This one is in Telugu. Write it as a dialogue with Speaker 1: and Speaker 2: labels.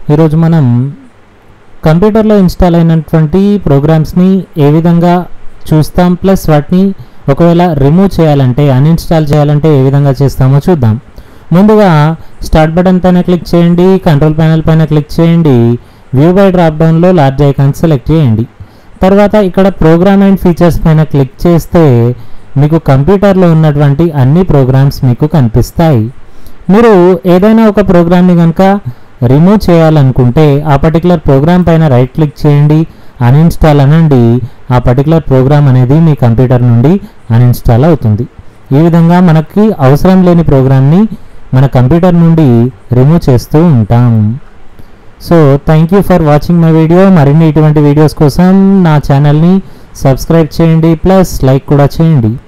Speaker 1: ఈరోజు మనం కంప్యూటర్లో ఇన్స్టాల్ అయినటువంటి ప్రోగ్రామ్స్ని ఏ విధంగా చూస్తాం, ప్లస్ వాటిని ఒకవేళ రిమూవ్ చేయాలంటే, అన్ఇన్స్టాల్ చేయాలంటే ఏ విధంగా చేస్తామో చూద్దాం. ముందుగా స్టార్ట్ బటన్ పైన క్లిక్ చేయండి, కంట్రోల్ ప్యానెల్ పైన క్లిక్ చేయండి, వ్యూ బై డ్రాప్ డౌన్లో లార్జ్ ఐకాన్ సెలెక్ట్ చేయండి. తర్వాత ఇక్కడ ప్రోగ్రామ్ అండ్ ఫీచర్స్ పైన క్లిక్ చేస్తే మీకు కంప్యూటర్లో ఉన్నటువంటి అన్ని ప్రోగ్రామ్స్ మీకు కనిపిస్తాయి. మీరు ఏదైనా ఒక ప్రోగ్రామ్ని కనుక రిమూవ్ చేయాలనుకుంటే ఆ పర్టికులర్ ప్రోగ్రామ్ పైన రైట్ క్లిక్ చేయండి, అన్ఇన్స్టాల్ అనండి. ఆ పర్టికులర్ ప్రోగ్రామ్ అనేది మీ కంప్యూటర్ నుండి అన్ఇన్స్టాల్ అవుతుంది. ఈ విధంగా మనకి అవసరం లేని ప్రోగ్రామ్ని మన కంప్యూటర్ నుండి రిమూవ్ చేస్తూ ఉంటాం. So thank you for watching my video. మరిన్ని ఇటువంటి వీడియోస్ కోసం నా ఛానల్ని సబ్స్క్రైబ్ చేయండి, ప్లస్ లైక్ కూడా చేయండి.